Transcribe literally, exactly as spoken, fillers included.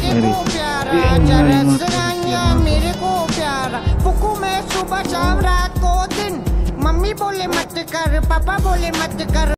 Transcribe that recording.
मेरे को प्यारा जरस रानिया मेरे को प्यारा फुकू में सुबह शाम रात को दिन मम्मी बोले मत कर पापा बोले मत कर।